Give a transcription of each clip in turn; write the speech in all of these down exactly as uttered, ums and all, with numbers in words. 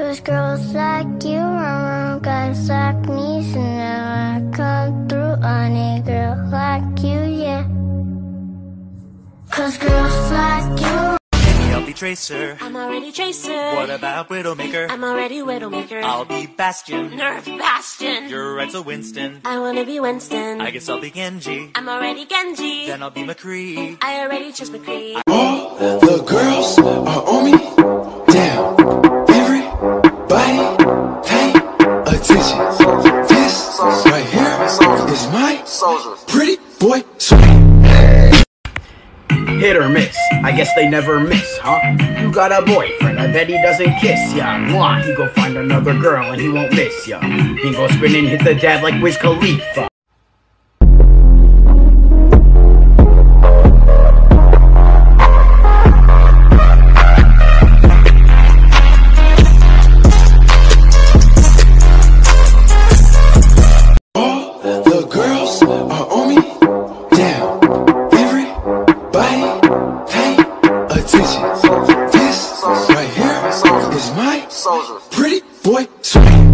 Cause girls like you run around guys like me, so now I come through on a girl like you, yeah. Cause girls like you. I'll be Tracer. I'm already Tracer. What about Widowmaker? I'm already Widowmaker. I'll be Bastion. Nerf Bastion. You're Edsel Winston. I wanna be Winston. I guess I'll be Genji. I'm already Genji. Then I'll be McCree. I already chose McCree. All the girls are on me. Damn. Everybody pay attention. This right here is my pretty boy swing. Hit or miss, I guess they never miss, huh? You got a boyfriend, I bet he doesn't kiss ya. Mwah, he go find another girl and he won't miss ya. He go spin and hit the dab like Wiz Khalifa. All the girls are on me. Damn. Everybody pay attention. This right here is my pretty boy swing.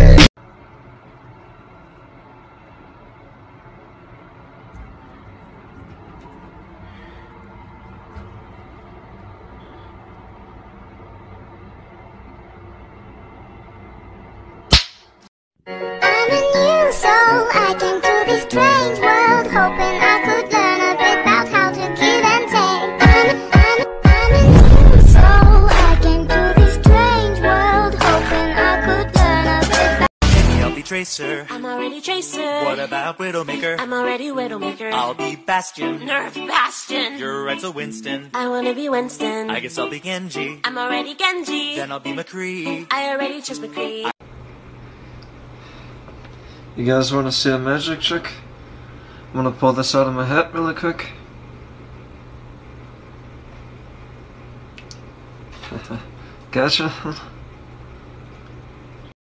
I'm a new soul, I came to this strange world, hoping I could learn a bit about how to give and take. I'm a, I'm a, I'm a new soul, I came to this strange world, hoping I could learn a bit about. I'll be Tracer. I'm already Tracer. What about Widowmaker? I'm already Widowmaker. I'll be Bastion. Nerf Bastion. You're Edsel Winston. I wanna be Winston. I guess I'll be Genji. I'm already Genji. Then I'll be McCree. I already chose McCree. You guys want to see a magic trick? I'm gonna pull this out of my hat really quick. Gotcha.